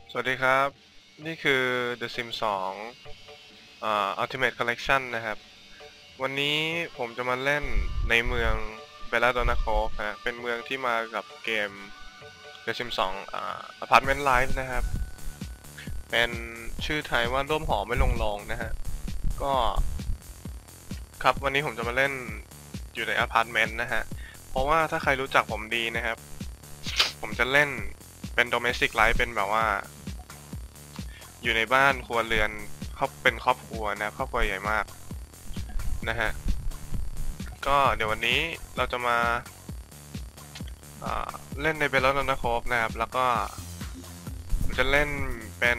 สวัสดีครับนี่คือ The Sims 2Ultimate Collection นะครับวันนี้ผมจะมาเล่นในเมือง Belladonna Cove นะเป็นเมืองที่มากับเกม The Sims 2Apartment Life นะครับเป็นชื่อไทยว่าร่วมหอไม่ลงรองนะฮะก็ครับวันนี้ผมจะมาเล่นอยู่ในอพาร์ตเมนต์นะฮะเพราะว่าถ้าใครรู้จักผมดีนะครับผมจะเล่นเป็น Domestic Life เป็นแบบว่าอยู่ในบ้านครัวเรือนเขาเป็นครอบครัวนะครอบครัวใหญ่มากนะฮะก็เดี๋ยววันนี้เราจะมาเล่นในเบลล์นโคฟนะครับแล้วก็จะเล่นเป็น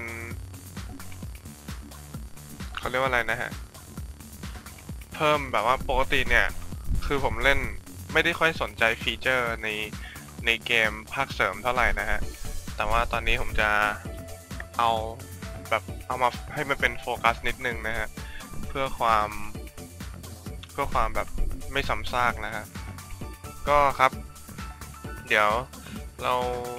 เขาเรียกว่าอะไรนะฮะเพิ่มแบบว่าปกติเนี่ยคือผมเล่นไม่ได้ค่อยสนใจฟีเจอร์ในเกมภาคเสริมเท่าไหร่นะฮะแต่ว่าตอนนี้ผมจะเอาแบบเอามาให้มันเป็นโฟกัสนิดนึงนะฮะเพื่อความแบบไม่ซ้ำซากนะฮะก็ครับเดี๋ยวเรา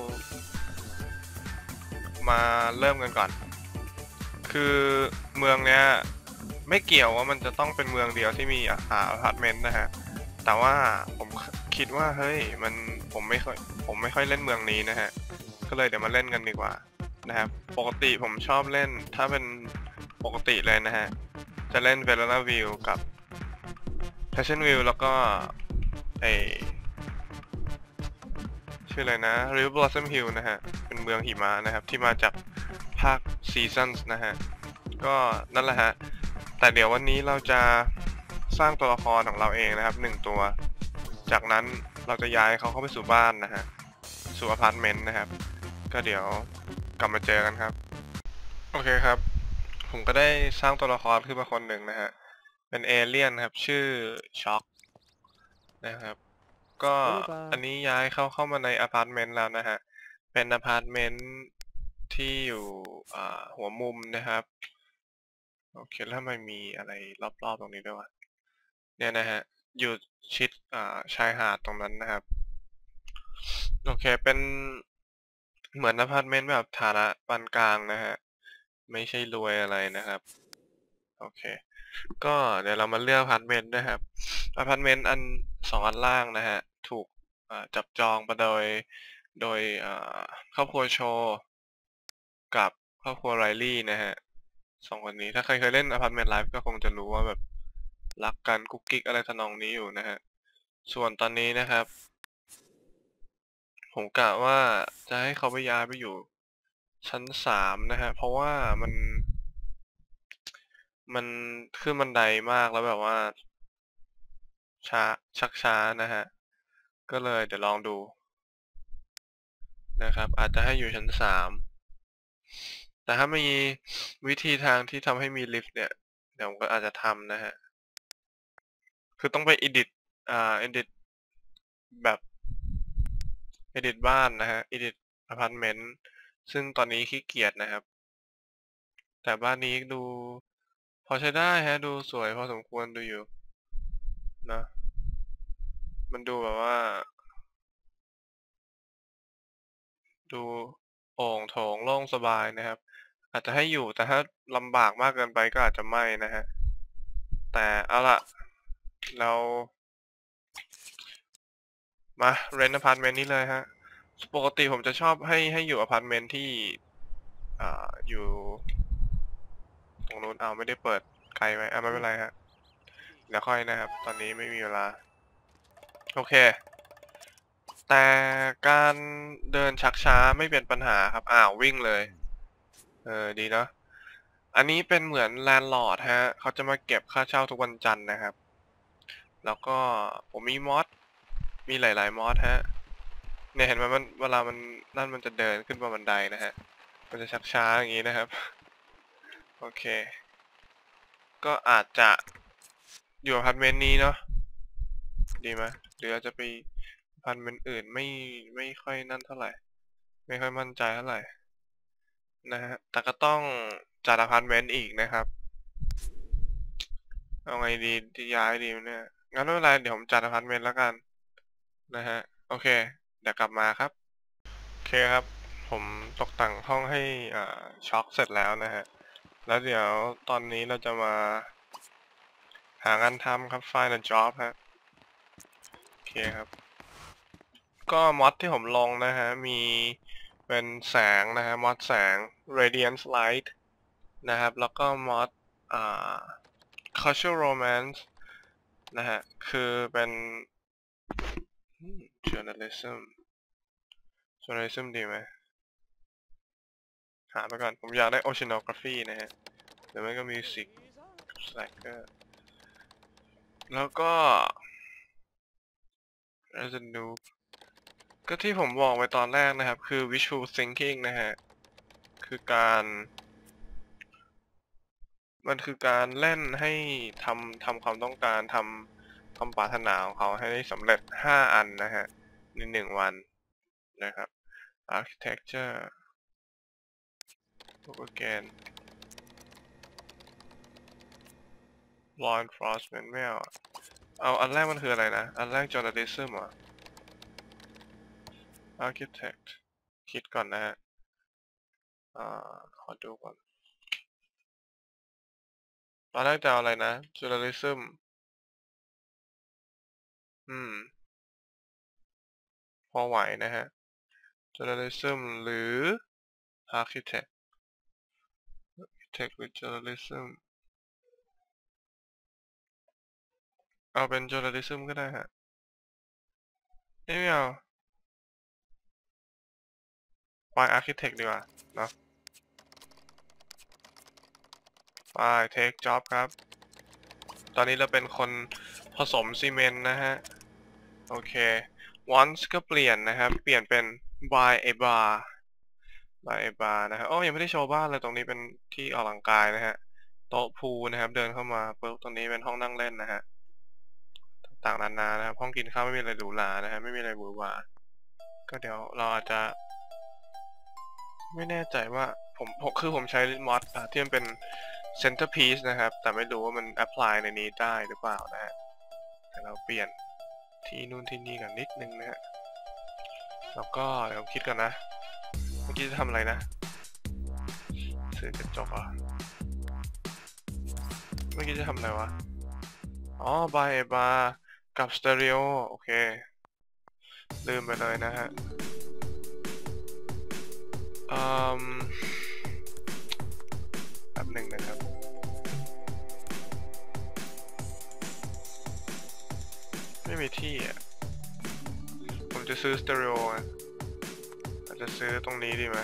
มาเริ่มกันก่อนคือเมืองเนี้ยไม่เกี่ยวว่ามันจะต้องเป็นเมืองเดียวที่มีอพาร์ตเมนต์นะฮะแต่ว่าผมคิดว่าเฮ้ยผมไม่ค่อยเล่นเมืองนี้นะฮะก็เลยเดี๋ยวมาเล่นกันดีกว่านะครับปกติผมชอบเล่นถ้าเป็นปกติเลยนะฮะจะเล่น Verona View กับ Passion View แล้วก็ไอชื่ออะไรนะ River Blossom Hill นะฮะเป็นเมืองหิมะนะครับที่มาจากภาค Seasons นะฮะก็นั่นแหละฮะแต่เดี๋ยววันนี้เราจะสร้างตัวละครของเราเองนะครับ1ตัวจากนั้นเราจะย้ายเขาเข้าไปสู่บ้านนะฮะสู่อพาร์ตเมนต์นะครับก็เดี๋ยวกลับมาเจอกันครับโอเคครับผมก็ได้สร้างตัวละครขึ้นมาคนหนึ่งนะฮะเป็นเอเลี่ยนครับชื่อช็อคนะครับก็อันนี้ย้ายเข้ามาในอพาร์ตเมนต์แล้วนะฮะเป็นอพาร์ตเมนต์ที่อยู่หัวมุมนะครับโอเคแล้วทำไมมีอะไรรอบๆตรงนี้ด้วยวะเนี่ยนะฮะอยู่ชิดชายหาดตรงนั้นนะครับโอเคเป็นเหมือนอพาร์ตเมนต์แบบฐานะปานกลางนะฮะไม่ใช่รวยอะไรนะครับโอเคก็เดี๋ยวเรามาเลือกอพาร์ตเมนต์นะครับอพาร์ตเมนต์2 อันล่างนะฮะถูกจับจองมาโดยครอบครัวโชว์กับครอบครัวไรลี่นะฮะ2 คนนี้ถ้าใครเคยเล่นอพาร์ตเมนต์ไลฟ์ก็คงจะรู้ว่าแบบรักกันกุ๊กกิ๊กอะไรทำนองนี้อยู่นะฮะส่วนตอนนี้นะครับผมกะว่าจะให้เขาไปย้ายไปอยู่ชั้น3นะฮะเพราะว่ามันขึ้นบันไดมากแล้วแบบว่าชักช้านะฮะก็เลยเดี๋ยวลองดูนะครับอาจจะให้อยู่ชั้น3แต่ถ้ามีวิธีทางที่ทำให้มีลิฟต์เนี่ยเดี๋ยวผมก็อาจจะทำนะฮะคือต้องไปedit edit แบบ edit บ้านนะฮะ edit อพาร์ตเมนต์ซึ่งตอนนี้ขี้เกียจนะครับแต่บ้านนี้ดูพอใช้ได้ฮะดูสวยพอสมควรดูอยู่นะมันดูแบบว่าดูโอ่งโถงโล่งสบายนะครับอาจจะให้อยู่แต่ถ้าลำบากมากเกินไปก็อาจจะไม่นะฮะแต่เอาล่ะเรามาเรนต์อพาร์ตเมนต์นี้เลยฮะปกติผมจะชอบให้อยู่อพาร์ตเมนต์ที่อยู่ตรงนู้นเอาไม่ได้เปิดไกลไหมไม่เป็นไรฮะเดี๋ยวค่อยนะครับตอนนี้ไม่มีเวลาโอเคแต่การเดินชักช้าไม่เป็นปัญหาครับวิ่งเลยดีเนาะอันนี้เป็นเหมือนแลนด์ลอร์ดฮะเขาจะมาเก็บค่าเช่าทุกวันจันทร์นะครับแล้วก็ผมมีมอสมีหลายๆมอสฮะเนี่ยเห็นไหมมันเวลามันนั่นมันจะเดินขึ้นมาบันไดนะฮะมันจะชักช้าอย่างนี้นะครับโอเคก็อาจจะอยู่อพาร์ตเมนต์นี้เนาะดีไหมหรืออาจจะไปอพาร์ตเมนต์อื่นไม่ค่อยนั่นเท่าไหร่ไม่ค่อยมั่นใจเท่าไหร่นะฮะแต่ก็ต้องจัดอพาร์ตเมนต์อีกนะครับเอาไงดีที่ย้ายดีเนี่ยงั้นไม่เป็นไรเดี๋ยวผมจัดอพาร์ตเมนต์แล้วกันนะฮะโอเคเดี๋ยวกลับมาครับโอเคครับผผมตกแต่งห้องให้ช็อกเสร็จแล้วนะฮะแล้วเดี๋ยวตอนนี้เราจะมาหางานทำครับ find a job ฮะโอเคครับก็มอดที่ผมลงนะฮะมีเป็นแสงนะฮะมอดแสง radiance light นะครับแล้วก็มอดอ่า cultural romance นะฮะคือเป็นjournalism ดีไหมหาไปก่อนผมอยากได้ oceanography นะฮะหรือไม่ก็ music slacker แล้วก็ as a noob ก็ที่ผมบอกไปตอนแรกนะครับคือ visual thinking นะฮะคือการมันคือการเล่นให้ทำความต้องการทำความปรารถนาของเขาให้ได้สำเร็จ5อันนะฮะใน1วันนะครับ architecture again law enforcement ไม่เอาอันแรกมันคืออะไรนะอันแรก journalism เหรอ architect คิดก่อนนะฮะขอดูก่อนตอนแรกจะเอาอะไรนะ journalism พอไหวนะฮะ journalism หรือ architect หรือ journalism เอาเป็น journalism ก็ได้ฮะไม่เอาไป architect ดีกว่าเนาะไป take job ครับตอนนี้เราเป็นคนผสมซีเมนต์นะฮะโอเค once ก็เปลี่ยนนะครับเปลี่ยนเป็น by a bar นะฮะโอ้ยังไม่ได้โชว์บ้านเลยตรงนี้เป็นที่ออกกำลังกายนะฮะโต๊ะพูลนะครับเดินเข้ามาปุ๊บตรงนี้เป็นห้องนั่งเล่นนะฮะต่างๆนานานะครับห้องกินข้าวไม่มีอะไรหรูหรานะฮะไม่มีอะไรหวือหวาก็เดี๋ยวเราอาจจะไม่แน่ใจว่าผมใช้มอดที่มันเป็น centerpiece นะครับแต่ไม่รู้ว่ามัน apply ในนี้ได้หรือเปล่านะฮะแต่เราเปลี่ยนที่นู่นที่นี่กันนิดนึงนะฮะแล้วก็เดี๋ยวคิดกันนะเมื่อกี้จะทำอะไรนะซื้อกระจกอ่ะเมื่อกี้จะทำอะไรวะอ๋อบาร์กับสเตอริโอโอเคลืมไปเลยนะฮะอืมแป๊บหนึ่งนะครับไม่มีที่อ่ะผมจะซื้อสเตอริโออาจจะซื้อตรงนี้ดีไหม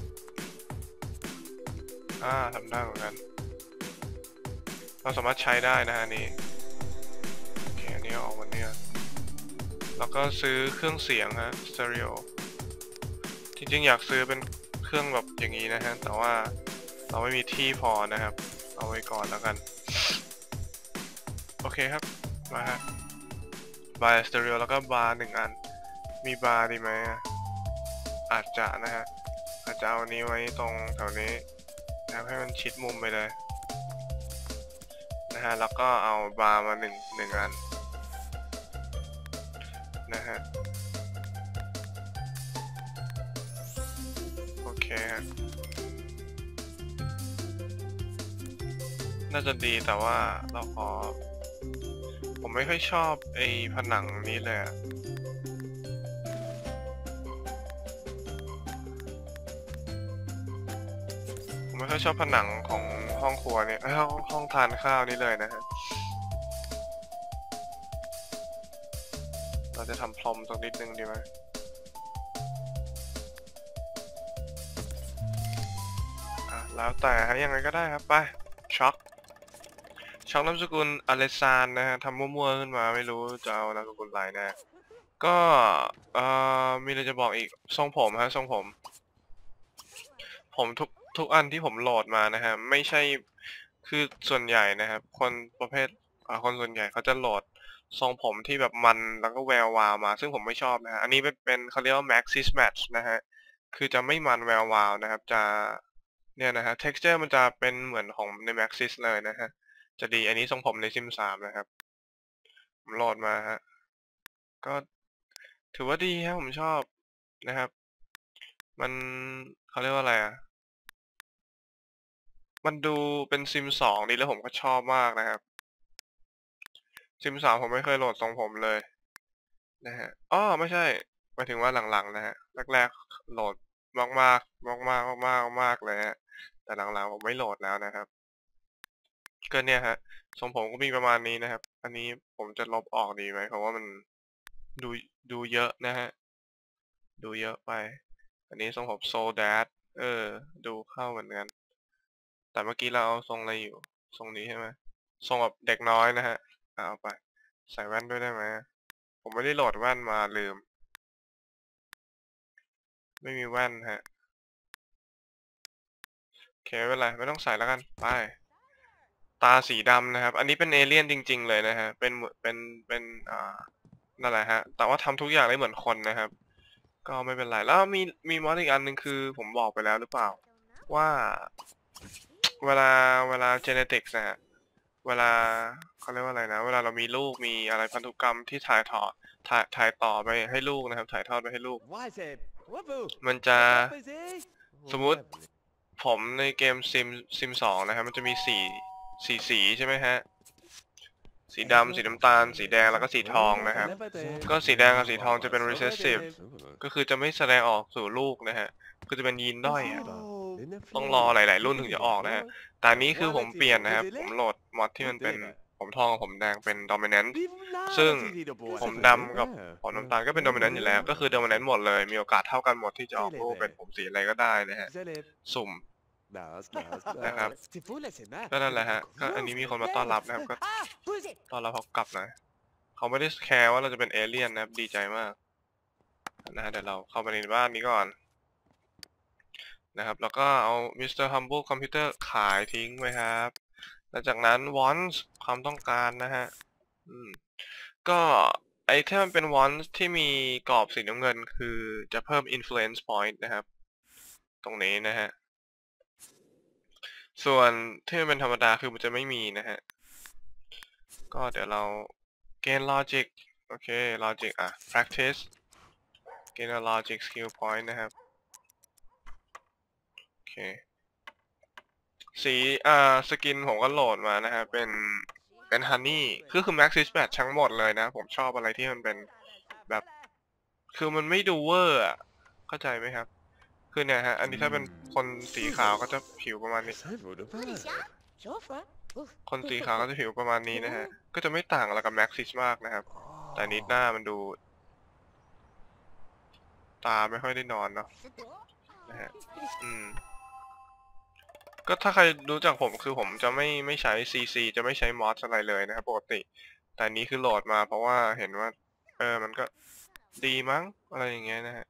ทำได้เหมือนกันเราสามารถใช้ได้นะฮะนี่โอเคอันนี้ออกวันนี้แล้วก็ซื้อเครื่องเสียงฮะสเตอริโอจริงๆอยากซื้อเป็นเครื่องแบบอย่างนี้นะฮะแต่ว่าเราไม่มีที่พอนะครับเอาไว้ก่อนแล้วกันโอเคครับมาฮะบาร์สเตอริโอแล้วก็บาร์1 อันมีบาร์ดีไหมอาจจะนะฮะอาจจะเอานี้ไว้ตรงแถวนี้นะครับให้มันชิดมุมไปเลยนะฮะแล้วก็เอาบาร์มาหนึ่งอันนะฮะโอเคฮะน่าจะดีแต่ว่าเราผมไม่ค่อยชอบไอ้ผนังนี้เลยผมไม่ค่อยชอบผนังของห้องครัวเนี่ยห้องทานข้าวนี่เลยนะฮะเราจะทำพรมตรงนิดนึงดีไหมแล้วแต่ฮะยังไงก็ได้ครับไปช็อกนามสกุลอเลซานนะฮะทำมั่วๆขึ้นมาไม่รู้จะเอานามสกุลอะไรนะก็มีอะไรจะบอกอีกทรงผมฮะทรงผมทุกอันที่ผมโหลดมานะฮะไม่ใช่คือส่วนใหญ่นะครับคนประเภทคนส่วนใหญ่เขาจะโหลดทรงผมที่แบบมันแล้วก็แวววาวมาซึ่งผมไม่ชอบนะฮะอันนี้เป็นเขาเรียกว่า Maxis Match นะฮะคือจะไม่มันแวววาวนะครับจะเนี่ยนะฮะ texture มันจะเป็นเหมือนของใน Maxis เลยนะฮะจะดีอันนี้ทรงผมในซิม3นะครับผมโหลดมาฮะก็ถือว่าดีครับผมชอบนะครับมันเขาเรียกว่าอะไรอ่ะมันดูเป็นซิม2ดีแล้วผมก็ชอบมากนะครับซิม3ผมไม่เคยโหลดทรงผมเลยนะฮะอ้อไม่ใช่หมายถึงว่าหลังๆนะฮะแรกๆโหลดมากๆมากๆมากๆมากๆเลยฮะแต่หลังๆผมไม่โหลดแล้วนะครับก็เนี่ยฮะทรงผมก็มีประมาณนี้นะครับอันนี้ผมจะลบออกดีไหมเพราะว่ามันดูดูเยอะนะฮะดูเยอะไปอันนี้ทรงผมโซแดดดูเข้าเหมือนกันแต่เมื่อกี้เราเอาทรงอะไรอยู่ทรงนี้ใช่ไหมทรงแบบเด็กน้อยนะฮะเอาไปใส่แว่นด้วยได้ไหมผมไม่ได้โหลดแว่นมาลืมไม่มีแว่นฮะโอเคไม่เป็นไรไม่ต้องใส่แล้วกันไปตาสีดำนะครับอันนี้เป็นเอเลี่ยนจริงๆเลยนะฮะเป็นนั่นแหละฮะแต่ว่าทำทุกอย่างได้เหมือนคนนะครับก็ไม่เป็นไรแล้วมีมอดอีกอันหนึ่งคือผมบอกไปแล้วหรือเปล่าว่าเวลาเวลา genetics นะฮะเวลาเขาเรียกว่าอะไรนะเวลาเรามีลูกมีอะไรพันธุกรรมที่ถ่ายต่อไปให้ลูกนะครับถ่ายทอดไปให้ลูกมันจะสมมุติผมในเกมซิม2นะครับมันจะมีสีใช่ไหมฮะสีดำสีน้ำตาลสีแดงแล้วก็สีทองนะครับก็สีแดงกับสีทองจะเป็น recessive ก็คือจะไม่แสดงออกสู่ลูกนะฮะคือจะเป็นยีนด้อยอะต้องรอหลายๆรุ่นถึงจะออกนะฮะแต่อันนี้คือผมเปลี่ยนนะครับผมโหลดมอดที่มันเป็นผมทองกับผมแดงเป็น dominant ซึ่งผมดำกับผมน้ำตาลก็เป็น dominant อยู่แล้วก็คือ dominant หมดเลยมีโอกาสเท่ากันหมดที่จะออกลูกเป็นผมสีอะไรก็ได้นะฮะสุ่มนะครับก็นั่นแหละฮะก็อันนี้มีคนมาต้อนรับนะครับก็ต้อนรับเขากลับนะเขาไม่ได้แคร์ว่าเราจะเป็นเอเลี่ยนนะครับดีใจมากนะฮะเดี๋ยวเราเข้าไปในบ้านนี้ก่อนนะครับแล้วก็เอา Mr. Humble Computer ขายทิ้งไว้ครับแล้วจากนั้น wants ความต้องการนะฮะก็ไอ้ที่มันเป็น wants ที่มีกรอบสีน้ำเงินคือจะเพิ่ม influence point นะครับตรงนี้นะฮะส่วนที่มันเป็นธรรมดาคือมันจะไม่มีนะฮะก็เดี๋ยวเรา gain logic โอเค logic practice gain a logic skill point นะครับโอเคสีสกินผมก็โหลดมานะฮะเป็นฮันนี่คือ Max Dispatch ทั้งหมดเลยนะผมชอบอะไรที่มันเป็นแบบคือมันไม่ดูเวอร์อ่ะเข้าใจไหมครับคือเนี่ยฮะอันนี้ถ้าเป็นคนสีขาวก็จะผิวประมาณนี้คนสีขาวก็จะผิวประมาณนี้นะฮะก็จะไม่ต่างอะไรกับ Maxis มากนะครับแต่นิดหน้ามันดูตาไม่ค่อยได้นอนเนาะนะฮะก็ถ้าใครรู้จักผมคือผมจะไม่ใช้ CC จะไม่ใช้มอสอะไรเลยนะครับปกติแต่นี้คือโหลดมาเพราะว่าเห็นว่ามันก็ดีมั้งอะไรอย่างเงี้ยนะฮะ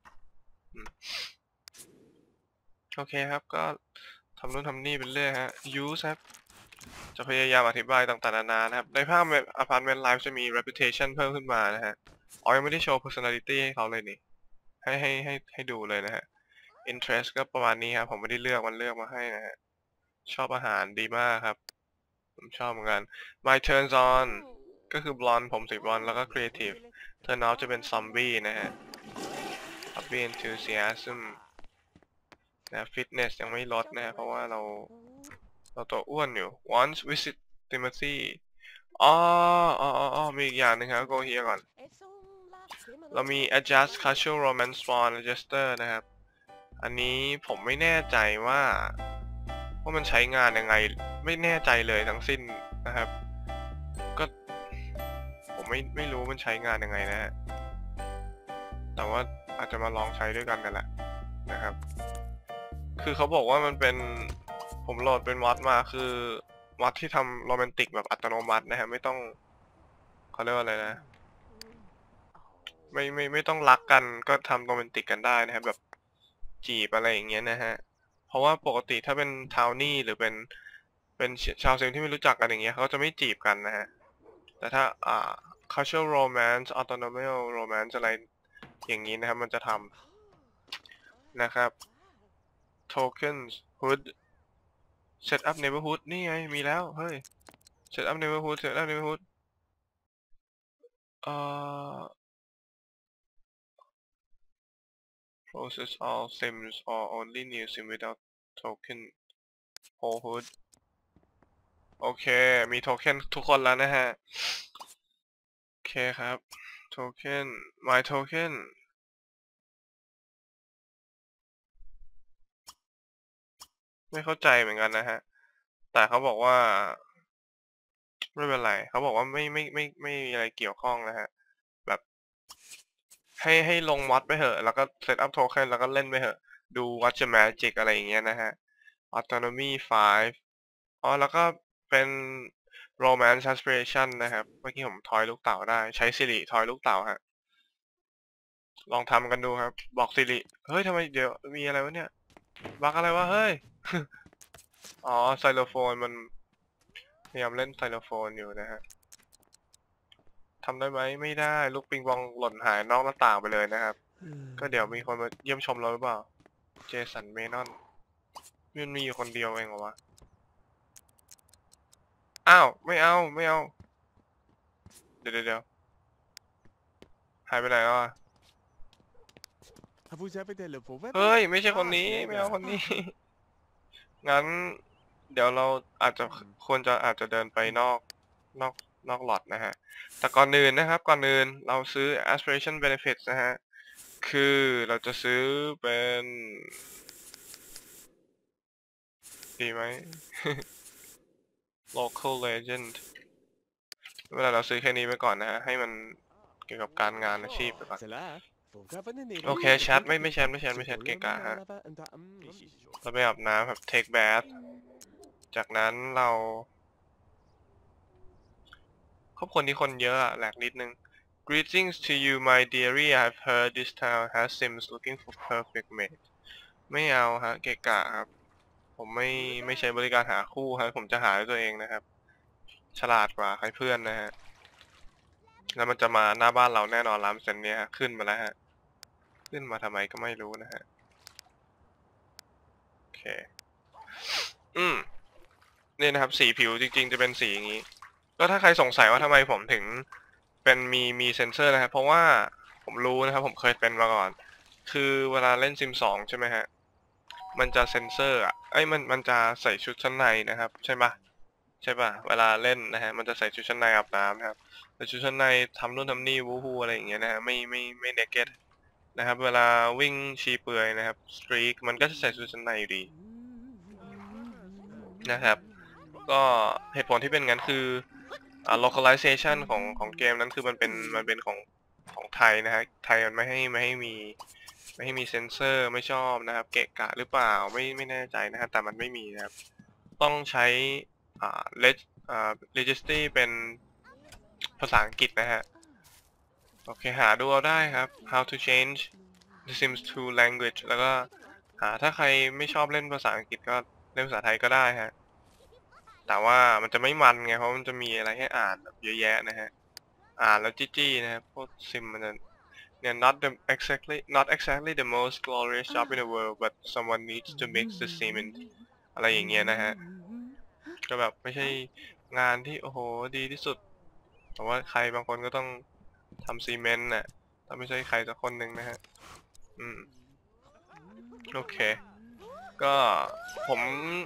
โอเคครับก็ทำนู่นทำนี่เป็นเรื่อยฮะ use ครับจะพยายามอธิบายต่างๆนานานะครับในภาพ Apartment Life จะมี reputation เพิ่มขึ้นมานะฮะอ๋อยังไม่ได้โชว์ personality ให้เขาเลยนี่ให้ดูเลยนะฮะ interest ก็ประมาณนี้ครับผมไม่ได้เลือกมันเลือกมาให้นะฮะชอบอาหารดีมากครับผมชอบเหมือนกัน my turns on ก็คือบลอนผมสีบลอนแล้วก็ creative turn off จะเป็น zombie นะฮะ hobby enthusiasm นะ fitness ยังไม่ลดนะฮะเพราะว่าเราตัวอ้วนอยู่ once visit Timothy อ๋อมีอีกอย่างหนึงครับ go here ก่อนเรามี adjust casual romance spawn adjuster นะครับอันนี้ผมไม่แน่ใจว่ามันใช้งานยังไงไม่แน่ใจเลยทั้งสิ้นนะครับก็ผมไม่รู้มันใช้งานยังไงนะฮะแต่ว่าอาจจะมาลองใช้ด้วยกันแหละนะครับคือเขาบอกว่ามันเป็นผมโหลดเป็นมอดมาคือมอดที่ทำโรแมนติกแบบอัตโนมัตินะฮะไม่ต้องเขาเรียกว่าอะไรนะไม่ต้องรักกันก็ทำโรแมนติกกันได้นะครับแบบจีบอะไรอย่างเงี้ยนะฮะเพราะว่าปกติถ้าเป็นทาวนี่หรือเป็นชาวเซมที่ไม่รู้จักกันอย่างเงี้ยเขาจะไม่จีบกันนะฮะแต่ถ้าcasual romance autonomial romance อะไรอย่างนี้นะครับมันจะทำนะครับ tokens hood set up neighborhood นี่ไงมีแล้วเฮ้ย set up neighborhood เอ่อ process all sims or only new sim without token whole hood โอเคมีโทเค็นทุกคนแล้วนะฮะโอเคครับโทเค็น my token ไม่เข้าใจเหมือนกันนะฮะแต่เขาบอกว่าไม่เป็นไรเขาบอกว่าไม่มีอะไรเกี่ยวข้องนะฮะแบบให้ลงมอดไปเถอะแล้วก็เซตอัพโทเค็นแล้วก็เล่นไปเถอะดู Watch the Magic อะไรอย่างเงี้ยนะฮะ Autonomy 5อ๋อแล้วก็เป็น Romance Aspiration นะครับเมื่อกี้ผมทอยลูกเต่าได้ใช้สิริทอยลูกเต่าฮะลองทำกันดูครับบอกสิริเฮ้ยทำไมเดี๋ยวมีอะไรวะเนี่ยบั๊กอะไรวะเฮ้ย อ๋อไซโลโฟนมันพยายามเล่นไซโลโฟนอยู่นะฮะทำได้ไหมไม่ได้ลูกปิงปองหล่นหายนอกหน้าต่างไปเลยนะครับก็เดี๋ยวมีคนมาเยี่ยมชมเราหรือเปล่าเจสันเมนอนมันมีอยู่คนเดียวเองเหรอวะอ้าวไม่เอาเดี๋ยวหายไปไหนแล้วอ่ะเฮ้ยไม่ใช่คนนี้ไม่เอาคนนี้ งั้นเดี๋ยวเราอาจจะอาจจะเดินไปนอกหลอดนะฮะแต่ก่อนอื่นนะครับก่อนอื่นเราซื้อ aspiration benefits นะฮะคือเราจะซื้อเป็นดีไหม local legend เวลาเราซื้อแค่นี้ไปก่อนนะฮะให้มันเกี่ยวกับการงานอาชีพไปก่อนโอเคแชทไม่แชทเกะกะฮะเราไปอาบน้ำครับ take bath จากนั้นเราครอบครัวนี้คนเยอะอะแหลกนิดนึง Greetings to you my dearie I've heard this town has sims looking for perfect mate ไม่เอาฮะเกะกะครับผมไม่ใช้บริการหาคู่ครับผมจะหาด้วยตัวเองนะครับฉลาดกว่าใครเพื่อนนะฮะแล้วมันจะมาหน้าบ้านเราแน่นอน100%เนี่ยฮะขึ้นมาแล้วฮะขึ้นมาทำไมก็ไม่รู้นะฮะโอเคนี่นะครับสีผิวจริงๆจะเป็นสีอย่างนี้ก็ถ้าใครสงสัยว่าทำไมผมถึงเป็นมีเซนเซอร์นะครับเพราะว่าผมรู้นะครับผมเคยเป็นมาก่อนคือเวลาเล่นซิม2ใช่ไหมฮะมันจะเซนเซอร์อ่ะมันจะใส่ชุดชั้นในนะครับใช่ปะเวลาเล่นนะฮะมันจะใส่ชุดชั้นในอาบน้ำนะครับแต่ชุดชั้นในทำนู่นทำนี่วูฮูอะไรอย่างเงี้ยนะฮะไม่เนเก็ตนะครับเวลาวิ่งชีเปลือยนะครับสตรีกมันก็จะใส่ชุดชั้นในอยู่ดีนะครับก็เหตุผลที่เป็นงั้นคือlocalization ของเกมนั้นคือมันเป็นของไทยนะฮะไทยมันไม่ให้มีเซนเซอร์ไม่ชอบนะครับเกะกะหรือเปล่าไม่แน่ใจนะฮะแต่มันไม่มีนะครับต้องใช้registry เป็นภาษาอังกฤษนะฮะโอเคหาดูเอาได้ครับ how to change the Sims to language แล้วก็ถ้าใครไม่ชอบเล่นภาษาอังกฤษก็เล่นภาษาไทยก็ได้ฮะแต่ว่ามันจะไม่มันไงเพราะมันจะมีอะไรให้อ่านแบบเยอะแยะนะฮะอ่านแล้วจี้นะครับพวกซิมมันเนี่ย not exactly the most glorious job in the world but someone needs to mix the cement อะไรอย่างเงี้ยนะฮะก็แบบไม่ใช่งานที่โอ้โหดีที่สุดแต่ว่าใครบางคนก็ต้องทำซีเมนต์น่ะถ้าไม่ใช่ใครสักคนหนึ่งนะฮะโอเคก็ผม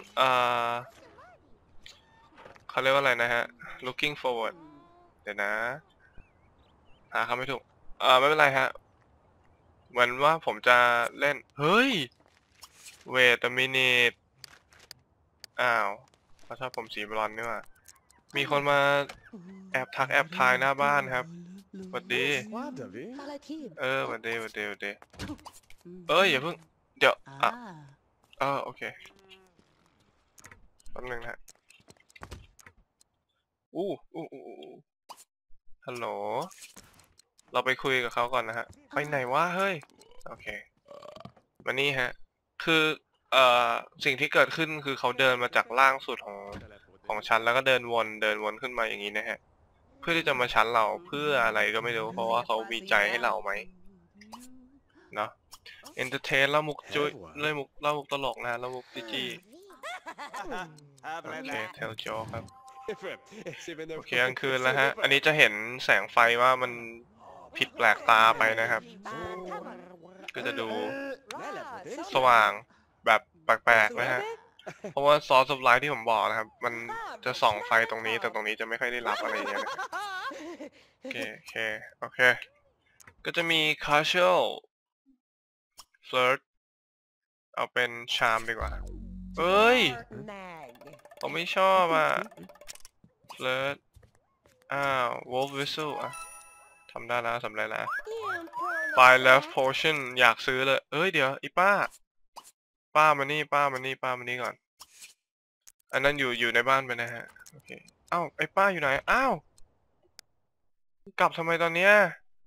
เขาเรียกว่าอะไรนะฮะ looking forward เดี๋ยวนะหาคำไม่ถูกไม่เป็นไรฮะเหมือนว่าผมจะเล่นเฮ้ย wait a minute อ้าวเขาชอบผมสีบลอนด์นี่หว่ามีคนมาแอบทักแอบทายหน้าบ้านครับสวัสดีสวัสดีอย่าเพิ่งเดี๋ยวโอเคแป๊บนึงนะฮะฮัลโหลเราไปคุยกับเขาก่อนนะฮะไปไหนวะเฮ้ยโอเคมานี่ฮะคือสิ่งที่เกิดขึ้นคือเขาเดินมาจากล่างสุดของชั้นแล้วก็เดินวนขึ้นมาอย่างนี้นะฮะเพื่อที่จะมาชั้นเราเพื่ออะไรก็ไม่รู้เพราะว่าเขามีใจให้เราไหมเนาะเอนเตอร์เทนแล้วมุกจุ้ยเลยมุกเล่ามุกตลกนะฮะแล้วมุกจี้โอเคเทลโจครับโอเคกลางคืนแล้วฮะอันนี้จะเห็นแสงไฟว่ามันผิดแปลกตาไปนะครับก็จะดูสว่างแบบแปลกๆนะฮะเพราะว่า source of light ที่ผมบอกนะครับมันจะส่องไฟตรงนี้แต่ตรงนี้จะไม่ค่อยได้รับอะไรอย่างเงี้ยนะครับโอเคก็จะมี casual flirt เอาเป็น charm ดีกว่าเอ้ยผมไม่ชอบอ่ะ flirt wolf whistle อ่ะทำได้แล้วสำเร็จแล้ว buy love potion อยากซื้อเลยเอ้ยเดี๋ยวอีป้ามานี่ก่อนอันนั้นอยู่ในบ้านไปนะฮะโอเคอ้าวไอ้ป้าอยู่ไหนอ้าวกลับทำไมตอนเนี้ย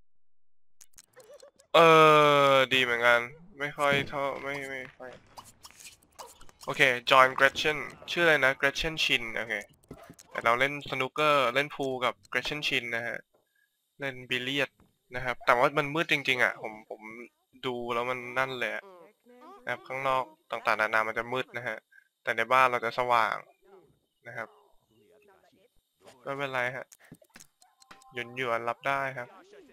ดีเหมือนกันไม่ค่อยเท่าไม่ค่อยโอเค join Gretchen ชื่ออะไรนะ Gretchen Chin โอเคแต่เราเล่นสนุกเกอร์เล่นพูลกับ Gretchen Chin นะฮะเล่นบิลเลียดนะครับแต่ว่ามันมืดจริงๆอ่ะผมดูแล้วมันนั่นเลยนะครับข้างนอกต่างๆนานามันจะมืดนะฮะแต่ในบ้านเราจะสว่างนะครับไม่เป็นไรฮะหยวนรับได้ครับ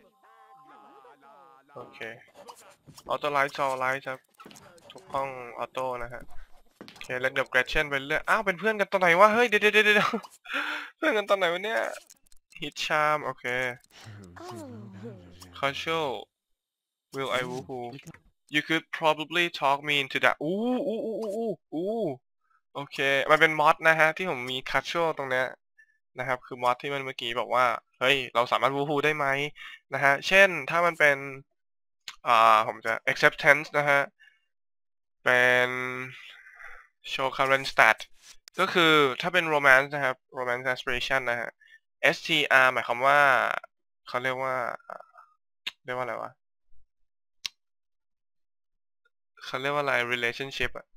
โอเคออโต้ไลท์ครับทุกห้องออโต้นะฮะโอเคแล้วเดี๋ยว Gretchen ไปเรื่อยอ้าวเป็นเพื่อนกันตอนไหนวะเฮ้ยเดี๋ยวเพื่อนกันตอนไหนวะเนี่ย Hit Charm โอเค Casual Will I woohoo You could probably talk me into that โอเคมันเป็นมอดนะฮะที่ผมมี Casual ตรงเนี้ยนะครับคือมอดที่มันเมื่อกี้บอกว่าเฮ้ยเราสามารถ woohoo ได้ไหมนะฮะเช่นถ้ามันเป็นผมจะ acceptance นะฮะเป็น show current stat ก็คือถ้าเป็น romance นะครับ romance aspiration นะฮะ STR หมายความว่าเขาเรียกว่าอะไรวะเขาเรียกว่าอะไร relationship อะ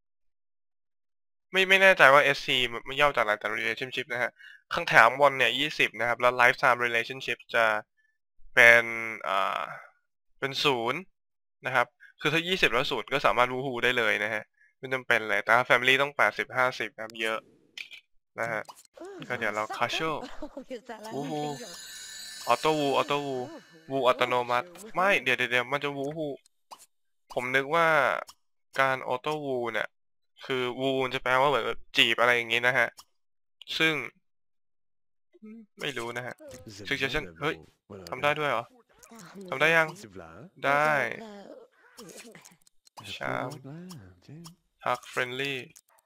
ไม่แน่ใจว่า SC มันย่อจากอะไรแต่ relationship นะฮะข้างแถวบนเนี่ย20นะครับแล้ว lifetime relationship จะเป็นเป็น0นะครับคือถ้า20แล้ว0ก็สามารถวูฮูได้เลยนะฮะไม่จำเป็นเลยแต่ถ้า family ต้อง80-50นะครับเยอะนะฮะก็เดี๋ยวเรา casual วูฮูออโต้วูอัตโนมัติไม่เดี๋ยวมันจะวูฮูผมนึกว่าการออโต้วูเนี่ยคือวูจะแปลว่าเหมือนจีบอะไรอย่างงี้นะฮะซึ่งไม่รู้นะฮะ suggestion เฮ้ยทำได้ด้วยเหรอทำได้ยังได้ชามฮักเฟรนลี่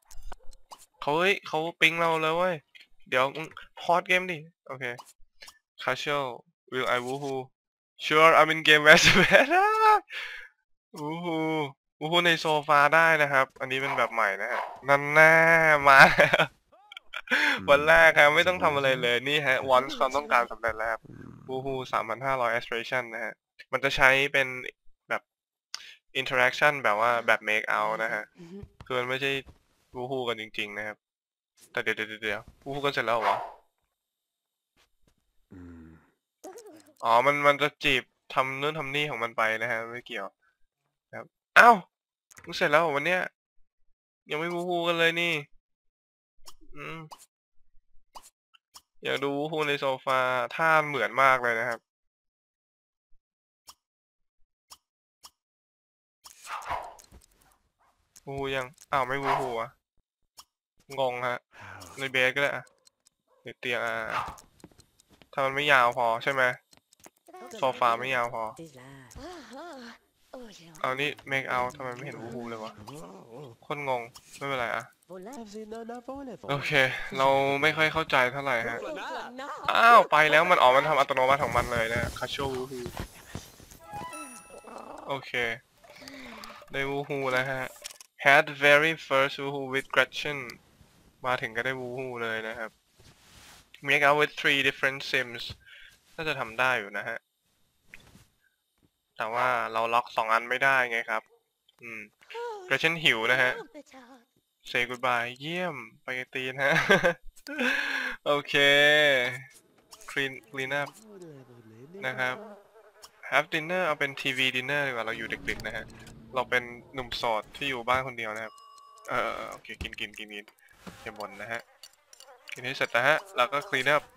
เขาปิ๊งเราเลยเว้ยเดี๋ยวพอดเกมดิโอเค casual will I woohoo sure I'm in game where's better วูฮูในโซฟาได้นะครับอันนี้เป็นแบบใหม่นะฮะนั่นแน่มาวันแรกครับไม่ต้องทำอะไรเลยนี่ฮะ once ความต้องการสำเร็จแล้วครับวูฮู3,500 aspiration นะฮะมันจะใช้เป็นแบบ interaction แบบว่าแบบ make out นะฮะคือมันไม่ใช่วูฮูกันจริงๆนะครับแต่เดี๋ยววูฮูกันเสร็จแล้วเหรออ๋อมันจะจีบทำนู่นทำนี่ของมันไปนะฮะไม่เกี่ยวครับอ้าวมึงเสร็จแล้ววันเนี้ยยังไม่วูฮูกันเลยนี่อยากดูวูฮูในโซฟาท่าเหมือนมากเลยนะครับวูฮูยังอ้าวไม่วูฮูอ่ะงงฮะในเบสก็ได้อะในเตียงถ้ามันไม่ยาวพอใช่ไหมโซฟาไม่ยาวพอเอานี่เมคเอาทำไมไม่เห็นวูฮูเลยวะคนงงไม่เป็นไรอะโอเคเราไม่ค่อยเข้าใจเท่าไหร่ฮะอ้าวไปแล้วมันทำอัตโนมัติของมันเลยนะคาโชวูฮูโอเคได้วูฮูแล้วฮะ had very first woohoo with Gretchen มาถึงก็ได้วูฮูเลยนะครับ make out with 3 different sims น่าจะทำได้อยู่นะฮะแต่ว่าเราล็อก2 อันไม่ได้ไงครับGretchen หิวนะฮะ say goodbye เยี่ยมไปตีนฮะ โอเค clean up นะครับ have dinner เอาเป็น TV dinner ดีกว่าเราอยู่ดึกๆนะฮะเราเป็นหนุ่มโสดที่อยู่บ้านคนเดียวนะครับโอเคกินอย่าบ่นนะฮะกินให้เสร็จนะฮะแล้วก็ clean up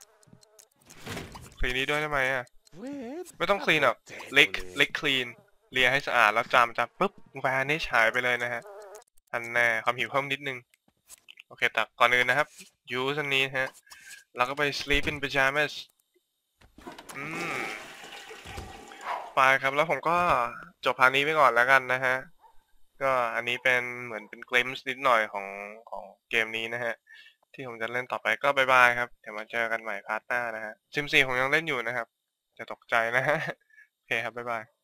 คลีนนี้ด้วยได้ไหมอ่ะไม่ต้อง clean up lick clean เลียให้สะอาดแล้วจามปุ๊บแวนิชหายไปเลยนะฮะอันแน่ความหิวเพิ่มนิดนึงโอเคแต่ก่อนอื่นนะครับยูสอันนี้ฮะเราก็ไป sleep in pajamas มไปครับแล้วผมก็จบพาร์ทนี้ไปก่อนแล้วกันนะฮะก็อันนี้เป็นเหมือนเป็นเกลมส์นิดหน่อยของเกมนี้นะฮะที่ผมจะเล่นต่อไปก็บายบายครับเดี๋ยวมาเจอกันใหม่พาร์ทหน้านะฮะซิม4ผมยังเล่นอยู่นะครับจะตกใจนะฮะโอเคครับบายบาย